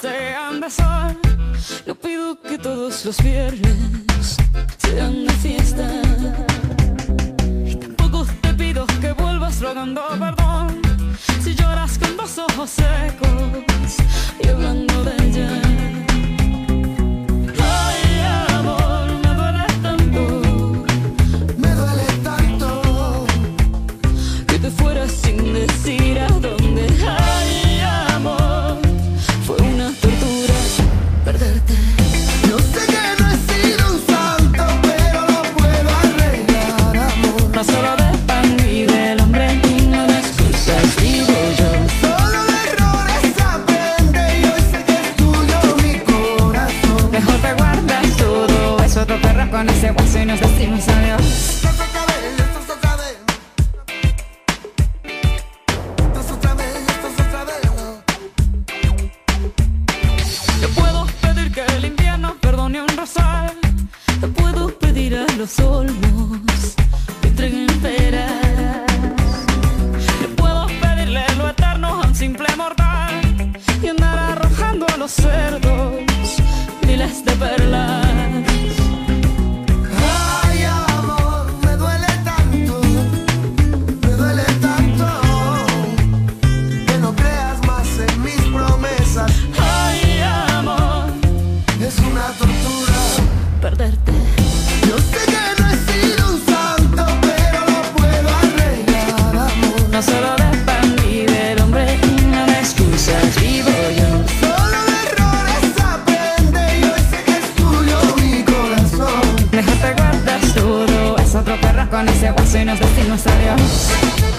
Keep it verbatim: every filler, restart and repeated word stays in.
sean de sol. No pido que todos los viernes sean de fiesta, y tampoco te pido que vuelvas rogando perdón si lloras con los ojos secos y hablando de ella. Ay, amor, me duele tanto, Me duele tanto que te fueras sin decir a dónde. Ay, amor, fue una tortura perderte. Yo sé que no he sido un santo, pero lo puedo arreglar, amor. No solo de pan vive el hombre, y no de excusas vivo yo. Solo de errores aprende y hoy sé que es tuyo mi corazón. Mejor te guardas todo eso, otro perro con ese hueso y nos decimos adiós. Esto es otra vez, esto es otra vez. Esto es otra vez, esto es otra vez. Te puedo pedir que el invierno perdone un rosal. Te puedo pedir a los olmos que entreguen peras. Te puedo pedirle lo eterno a un simple mortal y andar arrojando a los cerdos miles de perlas. Ay, amor, me duele tanto, me duele tanto que no creas más en mis promesas. Ay, amor, Es una tortura. perderte. Yo sé que no he sido un santo, pero lo puedo arreglar, amor. No solo de pan vive el hombre, y no de excusas vivo yo. Solo de errores aprende y hoy sé que es tuyo mi corazón. Mejor te guardas todo, es otro perro con ese hueso y nos decimos adiós.